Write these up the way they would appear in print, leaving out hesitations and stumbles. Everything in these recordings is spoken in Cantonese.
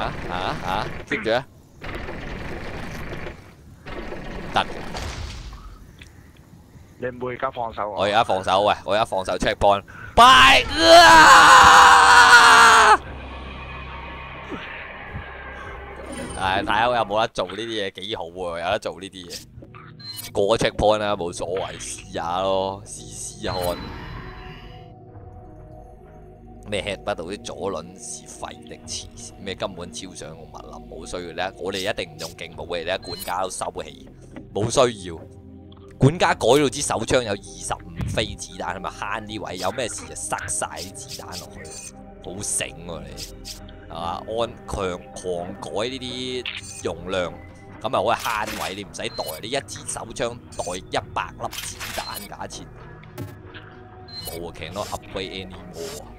keep 住啊！得。 你唔會而家放手我而家放手，喂！我而家放手 check point。拜啊！睇下我有冇得做呢啲嘢，幾好喎！有得做呢啲嘢，過 check point 啦，冇所謂，試下咯，試看。咩 head 不到啲左輪是廢的黐線，咩根本超上我物林冇需要咧，我哋一定唔用勁武嘅咧，管家都收起，冇需要。管家改到支手槍有25飛子彈，係咪慳啲位？有咩事就塞晒啲子彈落去，好醒喎你，係嘛？狂改呢啲容量，咁咪可以慳位，你唔使袋，你一支手槍袋100粒子彈，假設冇啊 ，cannot upgrade anymore 啊！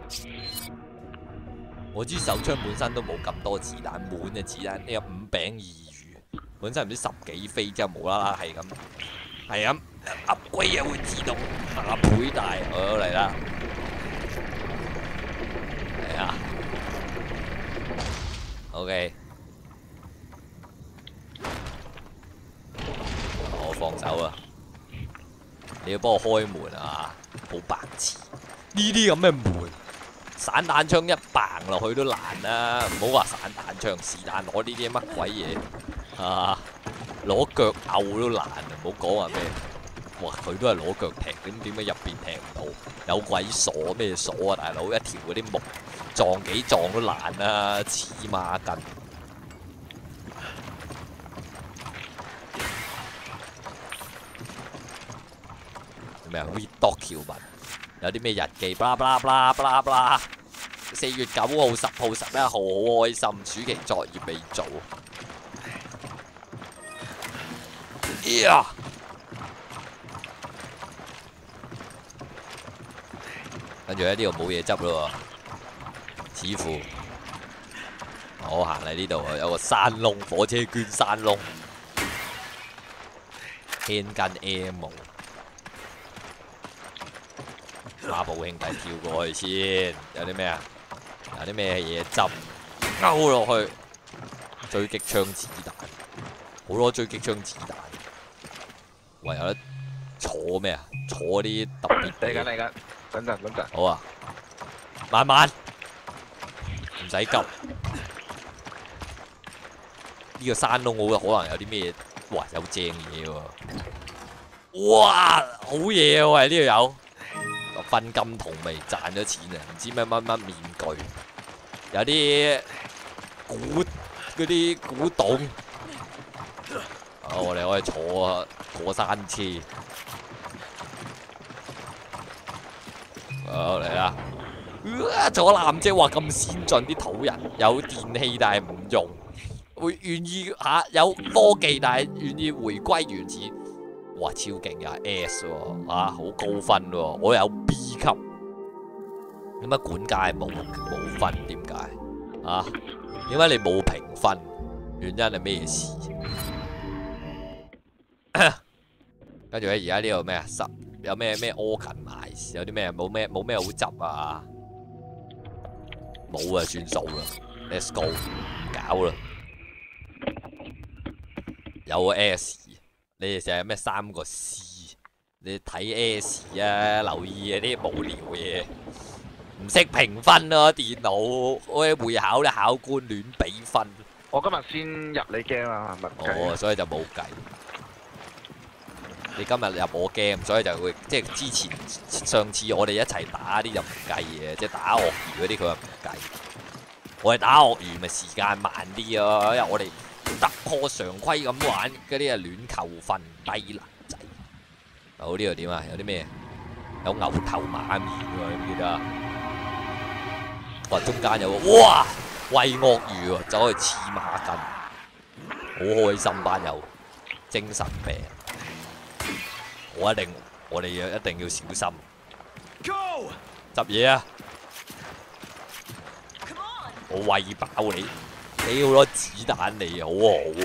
我支手槍本身都冇咁多子彈，滿嘅子彈，呢有5餅2魚，本身唔知10幾飛之後無啦啦係咁。係咁 upgrade 又會自動下倍大，好嚟啦，係啊 ，OK， 我放手啊，你要幫我開門啊，好白痴，呢啲咁嘅門，散彈槍一嘭落去都爛啦，唔好話散彈槍，是但攞呢啲乜鬼嘢啊！攞腳摳都難啊！唔好講話咩，哇！佢都係攞腳踢，點解入邊踢唔到？有鬼鎖咩鎖啊，大佬！一條嗰啲木撞幾撞都爛啦，黐孖筋！咩啊 ？Read Doc 條文有啲咩日記？巴拉巴拉巴拉巴拉。4月9號、10號、11號好開心，暑期作業未做。跟住咧呢度冇嘢執咯喎，似乎我行嚟呢度啊，有個山窿，火車捐山窿 ，handgun ammo， 孖寶兄弟跳過去先，有啲咩啊？有啲咩嘢執？勾落去，狙擊槍子彈，好多狙擊槍子彈。喂，有得坐咩啊？坐啲特別嚟緊，等陣。 好啊，慢慢，唔使急。呢個山窿好可能有啲咩？哇，有正嘢喎！哇，好嘢喎！喂，呢度有分金銅未賺咗錢啊？唔知咩乜乜面具，有啲古董。我哋可以坐過山車，好嚟啦！坐纜車，哇咁先進啲土人，有電器但係唔用，會願意有科技但係願意回歸原始，哇超勁呀 S 喎，好高分喎，我有 B 級，點解管家係冇分？點解啊？點解你冇評分？原因係咩事？跟住咧，而家呢度咩啊？有咩 organize？ 有啲咩冇咩好執啊？冇啊，算數啦 ，let's go， 唔搞啦。有個 S， 你哋成日有咩3個 C？ 你睇 S 啊，留意嗰啲無聊嘢，唔識評分咯，電腦我啲會考啲考官亂俾分。 我今日先入你 game 啊，係咪？ 哦，所以就冇計。你今日入我 game，所以就會即係之前上次我哋一齊打啲就唔計嘅，即係打鱷魚嗰啲佢又唔計。我哋打鱷魚咪時間慢啲咯，因為我哋突破常規咁玩嗰啲啊亂扣分低能仔。好，呢度點啊？有啲咩？有牛頭馬面喎，記唔記得啊？哇！中間有個哇喂鱷魚喎，走去黐孖筋，好開心班友，精神病。我哋一定要小心，執嘢啊！我餵飽你，俾好多子彈你，好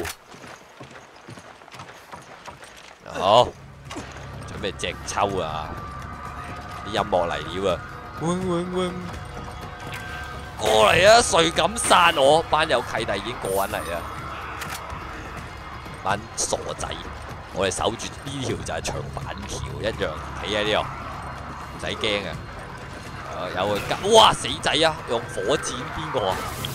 好。好，準備隻抽啊！啲音樂嚟了啊！嗡嗡嗡， 過嚟啊！誰敢殺我？班友契弟已經過緊嚟啦，班傻仔！我哋守住呢條就係長板橋一樣企喺呢度，唔使驚啊！有個吉，哇死仔啊！用火箭邊個啊？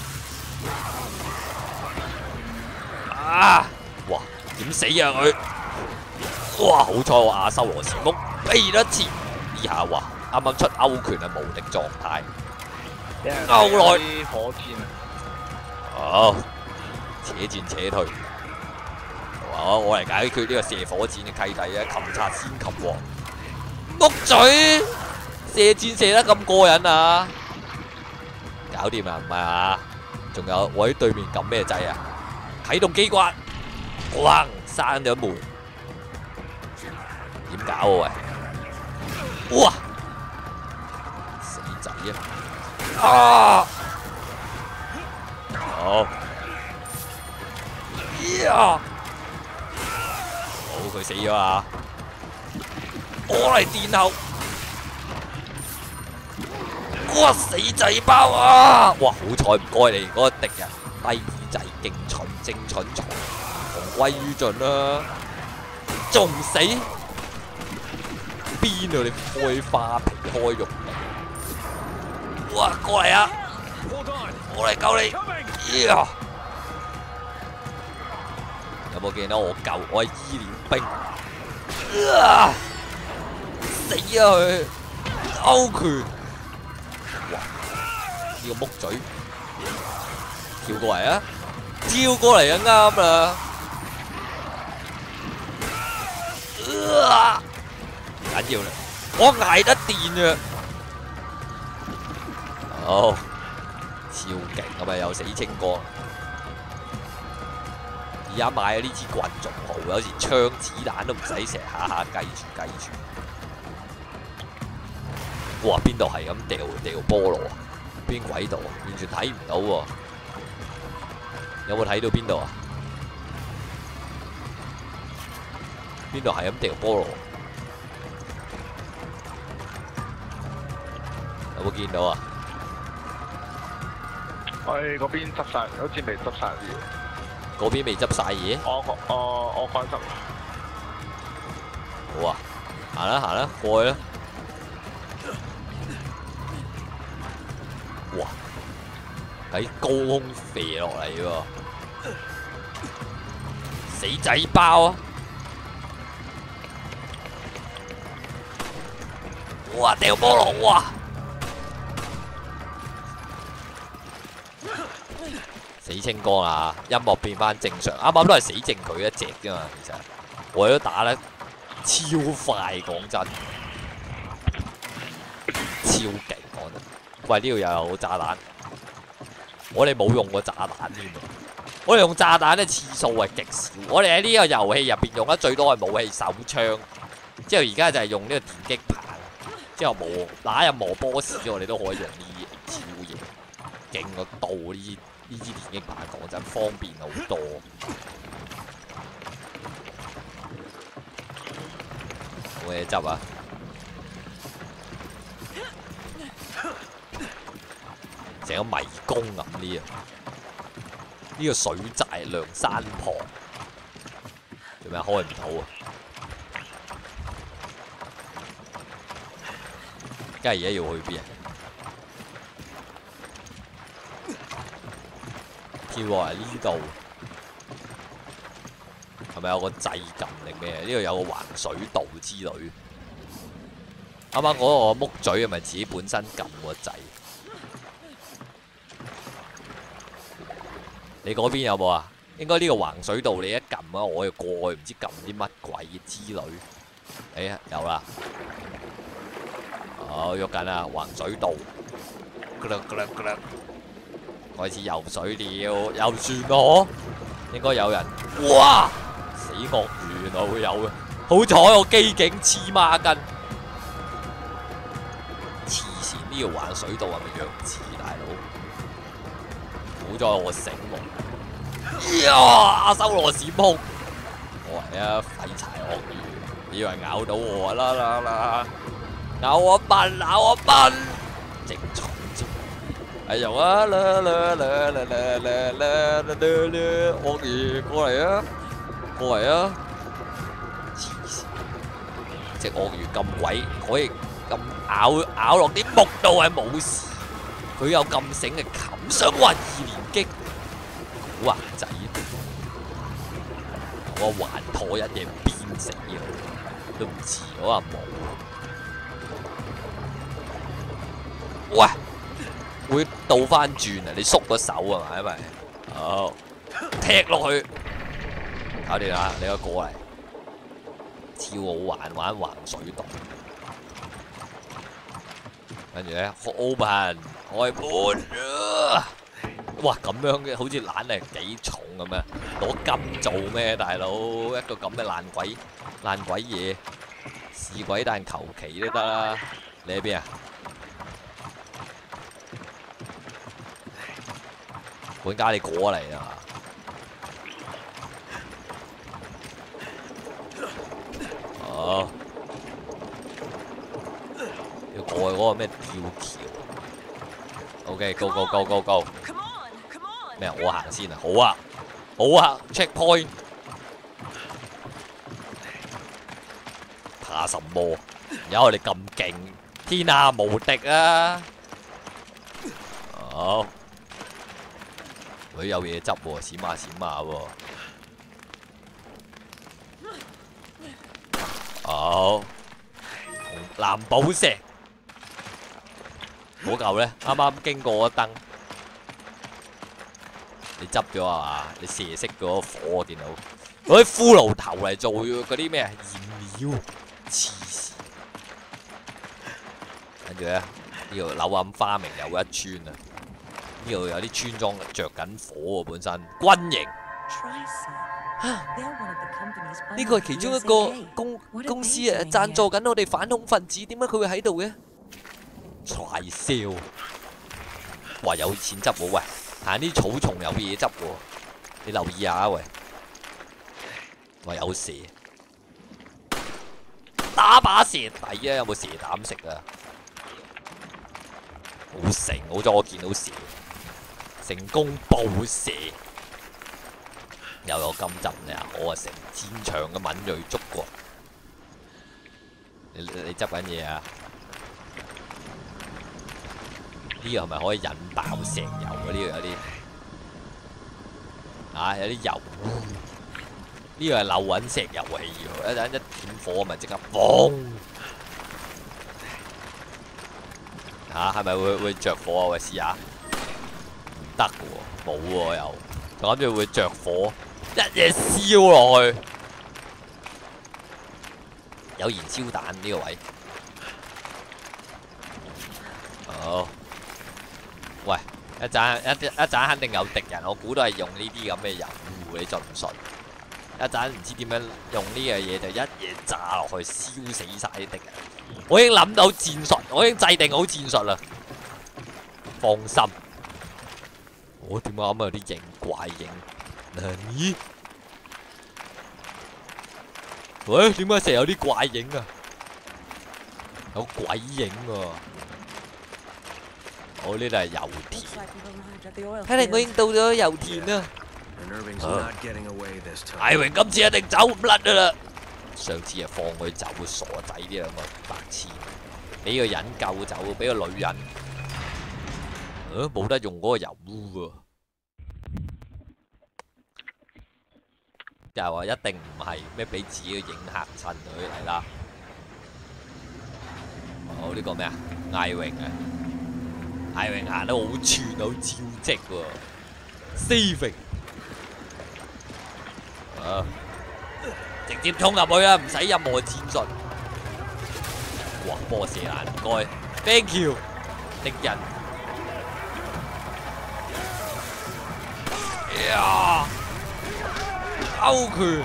啊！哇點死啊佢？哇好彩我亞修羅時空避得切，呢下哇啱啱出勾拳係無敵狀態。勾內火箭好，且戰且退。好，我嚟解決呢個射火箭嘅契弟啊！擒賊先擒王，木嘴射箭射得咁過癮啊！搞掂啦，唔係啊？仲有我喺對面撳咩掣啊？啟動機關，咣閂咗門，點搞啊喂？哇！死仔啊！啊！好，呀！好，佢死咗啊！我嚟墊後，哇！死仔包啊！哇！好彩唔該你嗰個敵人低耳仔勁蠢精蠢蟲，同歸於盡啦！仲唔死？邊度你開花皮開肉嚟？哇！過嚟啊！我嚟救你！呀！有冇見到我救？我係醫療兵。死啊佢！勾拳！哇！呢個木嘴跳過嚟啊！跳過嚟啊啱啦！唔緊要啦，我捱得電啊！好，超勁咁啊！又死清光。而家買咗呢支棍仲好，有時槍子彈都唔使成日下下計住。哇！邊度係咁掉菠蘿啊？邊鬼度啊？完全睇唔到喎。有冇睇到邊度啊？邊度係咁掉菠蘿？有冇見到啊？ 喂，嗰邊執晒，好似未執晒啲嘢。 嗰邊未執晒嘢？ 我開執。 好啊，行啦，過去啦。哇！喺高空飛落嚟喎，死仔包啊！哇！掉菠蘿哇！死清光啦！音樂變翻正常，啱啱都係死剩佢一隻啫嘛。其實我都打得超快，講真，超勁講真。喂，呢度又有炸彈，我哋冇用過炸彈添。我哋用炸彈嘅次數係極少。我哋喺呢個遊戲入邊用得最多係武器手槍，之後而家就係用呢個電擊棒，之後打任何 boss 我哋都可以用呢超嘢，勁過到呢支電擊棒講真方便好多。冇嘢執啊！成個迷宮咁呢啊！呢個水寨梁山旁，做咩開唔到啊？梗係而家要去邊啊？跳落嚟呢度，係咪有個掣撳定咩？呢度有個橫水道之類。啱啱嗰個木嘴係咪自己本身撳個掣？你嗰邊有冇啊？應該呢個橫水道你一撳啊，我又過去唔知撳啲乜鬼之類。誒有啦，哦喐緊啦，橫水道，開始游水了，游船咯，應該有人。哇！死鱷魚原來會有嘅，好彩我機警黐孖筋。黐線呢條橫水道係咪弱智大佬？好在我醒目。呀！阿修羅閃空，我係啊廢柴鱷魚，以為咬到我啦，咬我笨，正重。 哎呦啊！鱷魚過嚟啊！過嚟啊！黐線！隻鱷魚咁鬼可以咁咬落啲木度係冇事，佢有咁醒嘅冚上雲二連擊，好硬仔啊！我還妥一嘢鞭死啊！都唔似我話冇。喂！會倒翻轉啊！你縮個手啊嘛，因為好踢落去，搞掂啦！你個過嚟，超好玩，玩橫水洞，跟住咧 open 開門，哇！咁樣嘅好似懶係幾重咁啊！攞金做咩，大佬？一個咁嘅爛鬼嘢，是鬼但求其都得啦！你喺邊啊？管家，你過嚟啊！哦，要過去嗰個咩吊橋 ？OK，go go go go go！咩？我行先啊！好啊，好啊 ，check point。怕什麼？而家我哋咁勁，天下無敵啊！好。佢有嘢執喎，閃下喎。好，藍寶石嗰嚿咧，啱啱經過咗燈，你執咗啊嘛？你射熄嗰個火，我見到嗰啲骷髏頭嚟做嗰啲咩啊？燃料，黐線！跟住咧，呢度柳暗花明又一村啊！呢度有啲村莊着緊火喎，本身軍營。呢個係其中一個公司啊，贊助緊我哋反恐分子，點解佢會喺度嘅 ？Try sell， 哇有錢執喎，喂，行啲草叢有嘢執喎，你留意下啊，喂，哇有蛇，打把蛇底啊，有冇蛇膽食啊？好成，好彩我見到蛇。成功捕蛇，又有金針呀！我啊成千場嘅敏鋭觸覺，你執緊嘢啊？呢個係咪可以引爆石油啊？呢個有啲啊，有啲油污。呢個係漏緊石油氣喎，一陣一點火咪即刻嘣！嚇係咪會着火啊？喂，試下。得嘅喎，冇喎又，就諗住會着火，一嘢燒落去，有燃燒彈呢個位。好，喂，一陣肯定有敵人，我估都係用呢啲咁嘅油污，你信唔信？一陣唔知點樣用呢樣嘢就一嘢炸落去，燒死晒啲敵人。我已經諗到戰術，我已經制定好戰術啦，放心。我點解啱啱有啲影怪影？咦？喂，點解成日有啲怪影啊？有鬼影喎！我呢度係油田，睇嚟我已經到咗油田啦。艾榮今次一定走唔甩噶啦！上次啊放佢走，傻仔啲兩個白痴，俾個人救走，俾個女人。冇得用嗰個油污喎，就係話一定唔係咩俾自己嘅影嚇親佢嚟啦。好呢個咩啊？艾榮啊，艾榮行得好串好招積喎 ，saving 啊，直接衝入去啦，唔使任何戰術。哇，波射難，唔該 ，thank you， 敵人。呀！勾拳，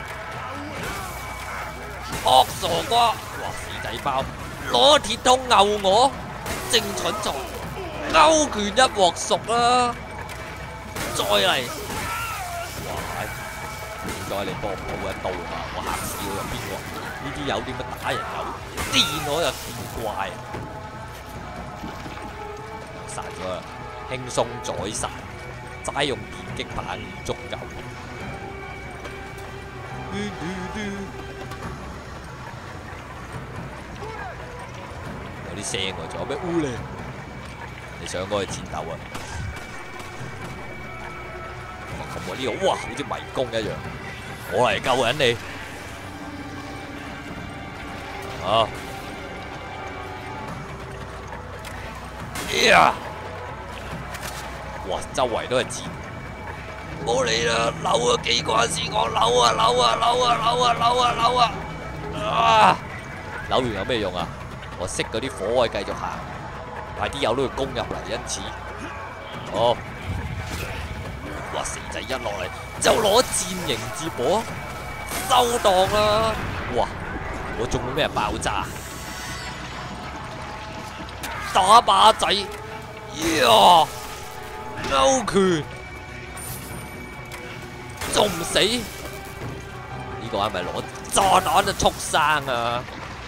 惡傻瓜！哇，死仔包，攞鐵通牛我，正蠢材，勾拳一鑊熟啦！再嚟，哇！再嚟搏我一刀啊！我嚇死我入邊個？呢啲友點樣打人有電我又見怪，殺咗啦！ 輕鬆宰殺，齋用電擊棒足夠。有啲聲喎，仲有咩烏咧？你想過去戰鬥啊？咁我呢個哇，好似迷宮一樣，我嚟救緊你。啊！呀！哇！周圍都係箭，唔好理啦，扭啊機關先講，扭啊扭啊扭啊扭啊扭啊扭啊！啊！扭完有咩用啊？我熄嗰啲火可以繼續行，但係啲友都會攻入嚟，因此，哦，哇！死仔一落嚟就攞箭迎接我，收檔啦！哇！我中咗咩爆炸？打靶仔，呀！勾拳，仲唔死？呢個係咪攞炸彈嘅畜生啊？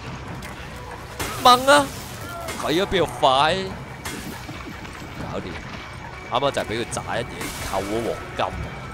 掹啊！佢嗰邊度快？搞掂！啱啱就係俾佢炸一嘢，扣咗黃金。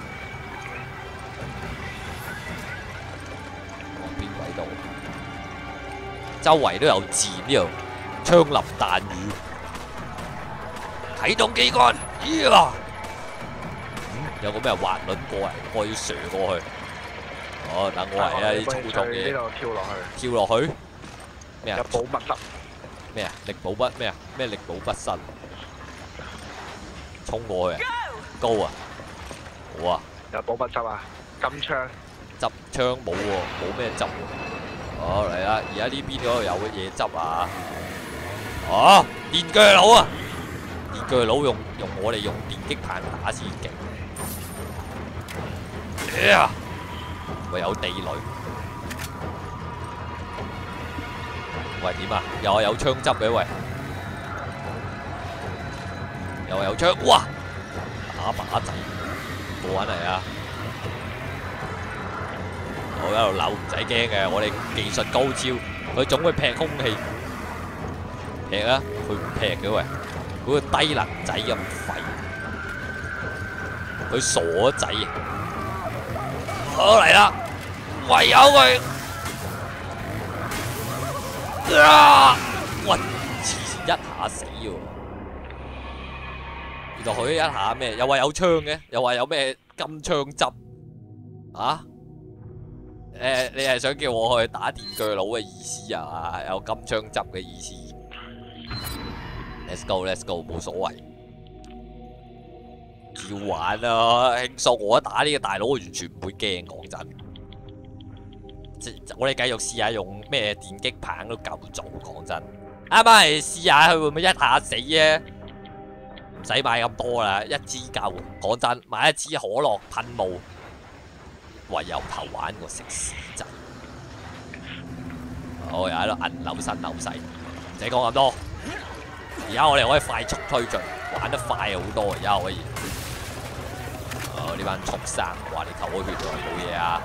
邊位度？周圍都有箭呢度，槍林彈雨。啟動機關，呀！有個咩滑輪過嚟，我要射過去。哦，等我嚟啊！啲操作嘢。 呢度跳落去。 跳落去？咩啊？ 有保密室。 咩啊？力保不咩啊？咩力保不失？衝過去啊！高啊！好啊！ 有保密室啊！金槍。 執槍冇喎，冇咩執喎。好嚟啦！而家呢邊嗰度有嘢執啊！哦，電鋸佬啊！電鋸佬用我哋用電擊棒打先勁。呀！喂，有地雷。喂，點啊？又係有槍執嘅喂，又係有槍，哇！打靶仔，過緊嚟啊！我喺度扭，唔使驚嘅，我哋技術高超，佢總會劈空氣，劈啊！佢唔劈嘅喂，嗰個低能仔咁廢，佢傻咗仔啊！好嚟啦，唯有佢。啊！喂，黐線一下死喎！原來佢一下咩？又話有槍嘅，又話有咩金槍執啊？你係想叫我去打電鋸佬嘅意思啊？有金槍執嘅意思 ？Let's go，Let's go， 冇所謂，要玩啊！輕鬆，我一打呢個大佬，我完全唔會驚，講真。我哋繼續試下用咩電擊棒都夠做，講真。啱啱嚟試下佢會唔會一下死啊？唔使買咁多啦，一支夠。講真，買一支可樂噴霧，唯有頭玩過食屎仔。我又喺度摁扭身扭勢，唔使講咁多。而家我哋可以快速推進，玩得快好多。而家可以。呢班畜生，哇！你扣我血喎，冇嘢啊！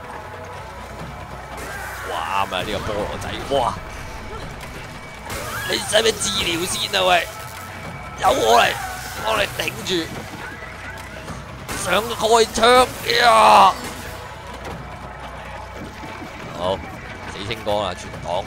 哇啱啊！呢個菠蘿仔，哇！你使唔使治療先啊？喂，由我嚟頂住，想開槍呀！好，死清光啦，全黨。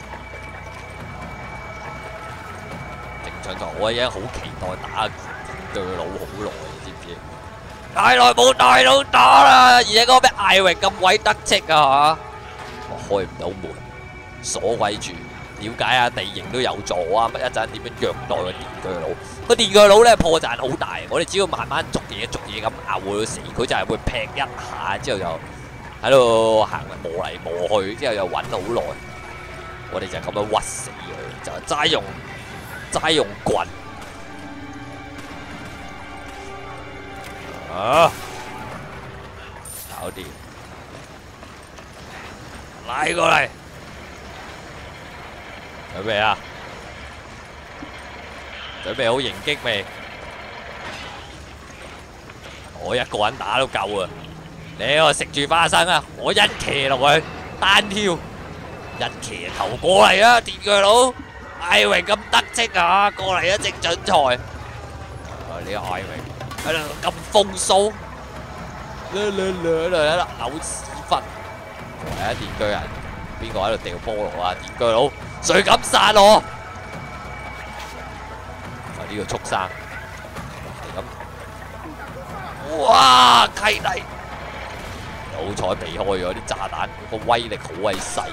正常就我已經好期待打電鋸佬好耐，知唔知？太耐冇大佬打啦，而且嗰個咩艾榮咁鬼得戚啊！開唔到門，鎖鬼住。了解下地形都有助啊！乜一陣點樣虐待個電鋸佬？個電鋸佬咧破綻好大，我哋只要慢慢逐嘢咁咬佢死，佢就係會劈一下，之後就喺度行磨嚟磨去，之後又揾好耐。我哋就咁樣屈死佢，就齋用棍啊！搞掂，拉過嚟。準備啊！準備好迎擊未？我一個人打都夠啊！你我食住花生啊！我一騎落去，單挑，一騎頭過嚟啊！電鋸佬，艾榮咁得戚啊！過嚟啊！正準才。呢你嗌明喺度咁風騷，嘔屎忽！係啊，電鋸人，邊個喺度掉菠蘿啊？電鋸佬，誰敢殺我？啊！呢個畜生係咁，哇！契弟，好彩避開咗啲炸彈，個威力好鬼細。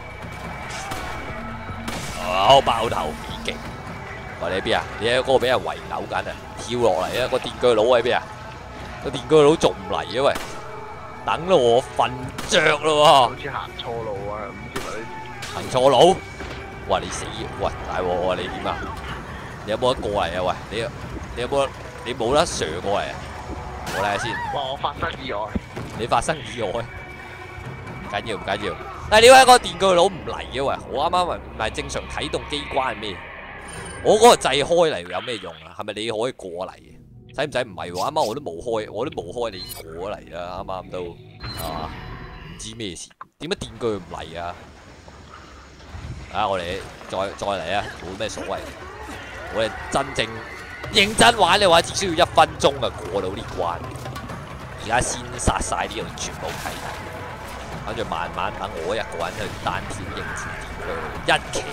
哦，爆頭幾勁！喂，你喺邊啊？你喺嗰個俾人圍毆緊啊！跳落嚟啊！個電鋸佬喺邊啊？個電鋸佬仲唔嚟啊？喂，等到我瞓着咯喎！ 好似行錯路啊！唔知咪行錯路？哇！你死！喂，大鑊啊！你點啊？你有冇得過嚟啊？喂，你有冇？你冇得上過嚟啊？我睇下先。 哇！我發生意外。 你發生意外？唔緊要，唔緊要。但係點解個電鋸佬唔嚟嘅？喂，我啱啱唔係正常啟動機關係咩？我嗰個掣開嚟有咩用啊？係咪你可以過嚟嘅？使唔使？唔係喎，啱啱我都冇開，你已經過咗嚟啦，啱啱都係嘛？唔知咩事？點解電鋸唔嚟啊？啊！我哋再嚟啊！冇咩所謂。我哋真正認真玩嘅話，只需要1分鐘啊過到呢關。而家先殺晒呢度全部契弟，跟住慢慢等我一個人去單挑應付電鋸一騎。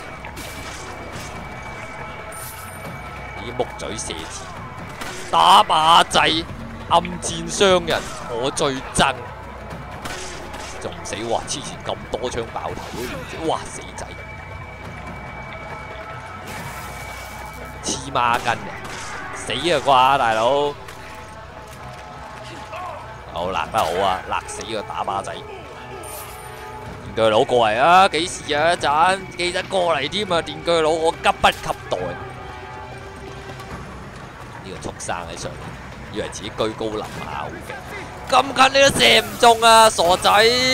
啲木嘴射箭，打靶仔，暗箭傷人，我最憎。仲唔死哇！之前咁多槍爆頭，哇死仔！黐孖筋嘅，死啊啩大佬！好勒得好啊，勒死個打靶仔！電鋸佬過嚟啊！幾時啊？一陣記得過嚟添啊！電鋸佬，我急不及待。呢個畜生喺上面，以為自己居高臨下好勁，咁近你都射唔中啊，傻仔！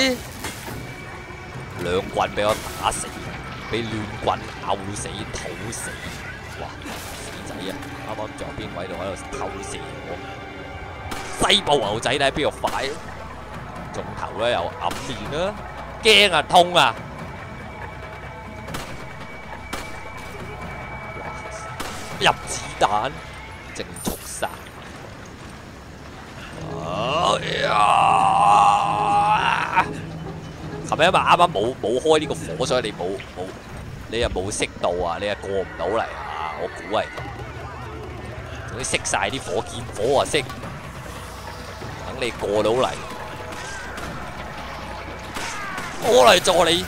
兩棍俾我打死，俾亂棍咬死、吐死，哇！死仔啊！啱啱仲有邊位度喺度偷射我？西部牛仔你喺邊度快？中頭咧又揞面啦，驚啊痛啊！入子彈！正畜生！哎呀！琴日因為啱啱冇開呢個火，所以你又冇熄到啊！你又過唔到嚟啊！我估係咁，總之熄晒啲火，見火啊熄，等你過到嚟，我嚟助你。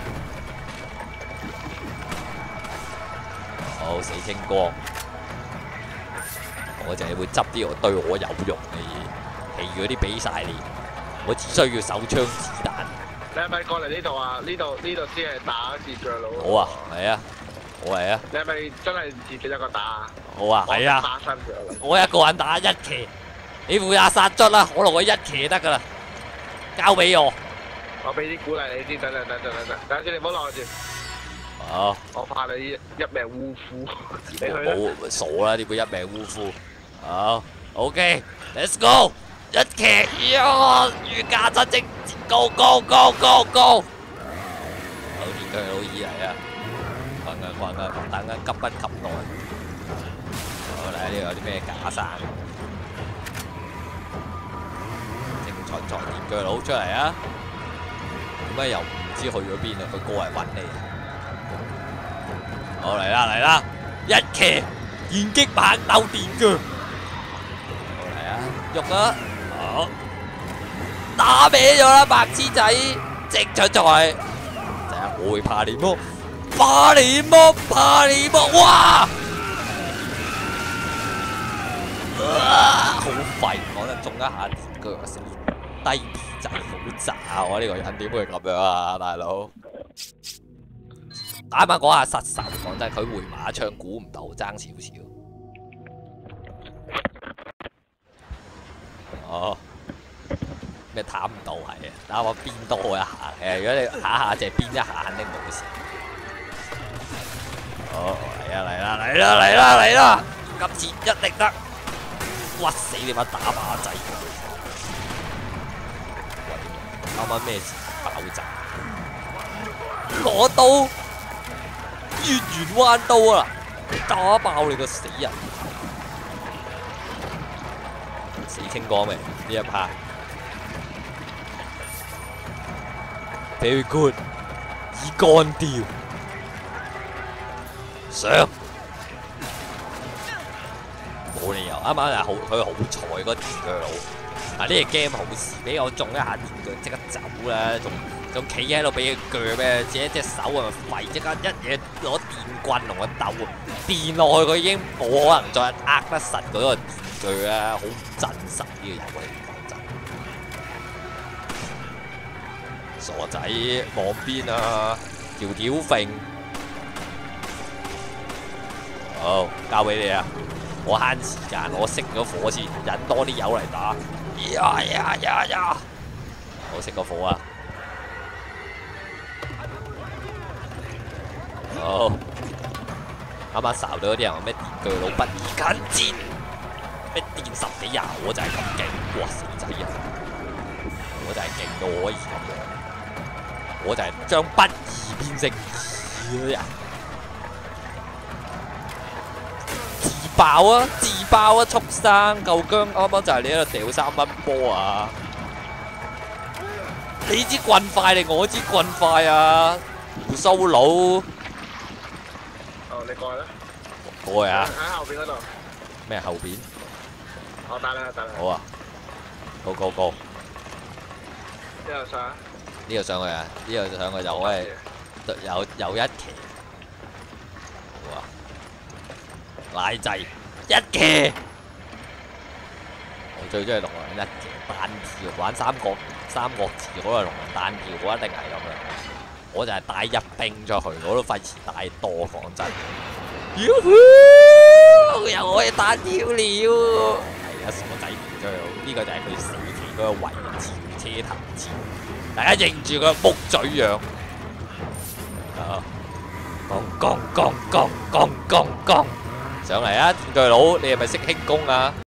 好死清光！我就係會執啲對我有用嘅嘢，其餘嗰啲俾晒你。我只需要手槍子彈。 你係咪過嚟呢度啊？呢度先係打電鋸佬。 好啊，係啊，我嚟啊。 你係咪真係自己一個打啊？ 好啊，係啊。 打身咗。 我一個人打一騎，你負責殺卒啦，可能我一騎得噶啦，交俾我。 我俾啲鼓勵你先，等先，你唔好落住。 好。 我怕你一命嗚呼。 冇傻啦，呢個一命嗚呼。好 ，OK，Let's go， 一騎呀，御駕親征 ，Go Go Go Go Go！ 好，電鋸佬以嚟啊，困啊，等緊急不及待。好，嚟呢度有啲咩假山？正財電鋸佬出嚟啊！點解又唔知去咗邊啊？佢過嚟揾你。好嚟啦，一騎電擊棒鬥電鋸。喐啊！好，打歪咗啦，白痴仔，直出在。就係我會怕你麼？怕你麼？哇！好廢，講得中一下電鋸死低 B 仔，好渣啊！我呢個人點會咁樣啊，大佬？啱啱嗰下失手，講真，佢回馬槍估唔到，爭少少。哦，咩彈唔到係啊？等我邊多一下嘅，如果你下淨係邊一下，肯定冇事。好，嚟啦！今次一定得，屈死你班打靶仔！啱啱咩事爆炸？攞刀，月圓彎刀啊！打爆你個死人！ 清光未？呢一 part very good， 已幹掉，上冇理由，啱啱係好佢好彩嗰電鋸佬。啊！呢隻 game 好事，俾我中一下電鋸即刻走啦，仲企喺度俾佢鋸咩？自己隻手啊廢，即刻一嘢攞電棍同佢鬥，電落去佢已經冇可能再握得實嗰個電鋸啦，好唔真實呢個遊戲講真。傻仔望邊啊？條條揈，好交俾你啊！我慳時間，我熄咗火先，引多啲友嚟打。呀！我熄個火啊！好，啱啱睄到嗰啲人話咩電鋸佬不宜近戰，咩電10幾廿，我就係咁勁，哇死仔啊！我就係勁到可以咁樣，我就係將不宜變成宜嘅人。自爆啊！畜生，夠姜啱啱就係你喺度掉3蚊波啊！你支棍快定我支棍快啊？胡鬚佬！ 哦，你過去啦。 過去啊！ 喺後邊嗰度。 咩後邊？ 我打啦。 好啊！go！呢度上。 呢度上去啊！呢度上去就可以有一期。好啊！奶仔一騎，我最中意龍人一騎單挑，玩三國志嗰個龍人單挑，我一定係咁樣。我就係帶一兵出去，我都費事帶多，講真。又可以單挑了，係啊，傻仔唔追好，呢個就係佢死期嗰個圍戰車頭戰，大家認住個木嘴樣。啊！降！上嚟啊，電鋸佬，你係咪識輕功啊？